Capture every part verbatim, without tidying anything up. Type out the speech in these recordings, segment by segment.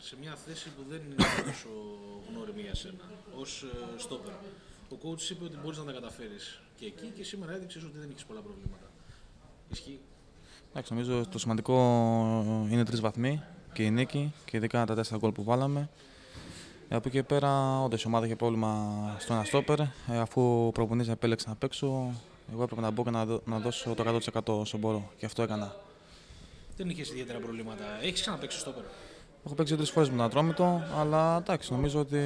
σε μια θέση που δεν είναι τόσο γνώριμη για σένα, ως στόπερ. Ο coach είπε ότι μπορείς να τα καταφέρεις και εκεί και σήμερα έδειξες ότι δεν έχεις πολλά προβλήματα. Ισχύει? Εντάξει, νομίζω το σημαντικό είναι τρεις βαθμοί και η νίκη και ειδικά τα τέσσερα γκολ που βάλαμε. Από εκεί και πέρα, όντως η ομάδα είχε πρόβλημα στο ένα στόπερ. Αφού ο προπονητής επέλεξε να παίξω, εγώ έπρεπε να μπω και να δώσω το εκατό τοις εκατό όσο μπορώ. Και αυτό έκανα. Δεν είχες ιδιαίτερα προβλήματα. Έχεις ξαναπαίξει στόπερ? Έχω παίξει τρεις φορές με τον Ατρόμητο, αλλά εντάξει, νομίζω ότι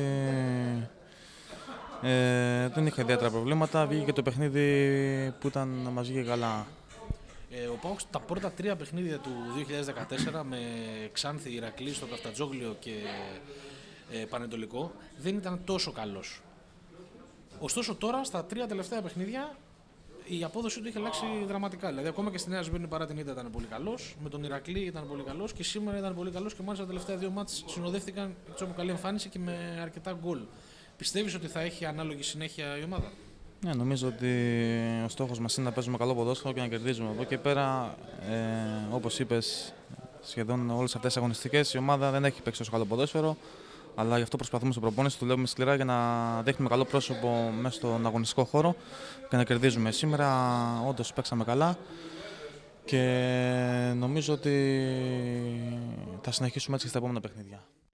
ε, δεν είχα ιδιαίτερα προβλήματα. Βγήκε και το παιχνίδι που ήταν να μας βγήκε καλά. Ε, ο ΠΑΟΚ τα πρώτα τρία παιχνίδια του δύο χιλιάδες δεκατέσσερα με Ξάνθη, Ηρακλή, στο Καφτατζόγλιο και ε, Πανετολικό δεν ήταν τόσο καλός. Ωστόσο τώρα στα τρία τελευταία παιχνίδια η απόδοση του είχε αλλάξει δραματικά. Δηλαδή, ακόμα και στη Νέα Σμύρνη παρά την ήττα ήταν πολύ καλός. Με τον Ηρακλή ήταν πολύ καλός και σήμερα ήταν πολύ καλός και μάλιστα τα τελευταία δύο μάτς συνοδεύτηκαν έτσι από καλή εμφάνιση και με αρκετά γκολ. Πιστεύεις ότι θα έχει ανάλογη συνέχεια η ομάδα? Ναι, νομίζω ότι ο στόχος μας είναι να παίζουμε καλό ποδόσφαιρο και να κερδίζουμε. Από εκεί και πέρα, ε, όπως είπες, σχεδόν όλες αυτές τις αγωνιστικές η ομάδα δεν έχει παίξει τόσο καλό ποδόσφαιρο. Αλλά γι' αυτό προσπαθούμε στην προπόνηση, δουλεύουμε σκληρά για να δείχνουμε καλό πρόσωπο μέσα στον αγωνιστικό χώρο και να κερδίζουμε. Σήμερα όντως παίξαμε καλά και νομίζω ότι θα συνεχίσουμε έτσι και στα επόμενα παιχνίδια.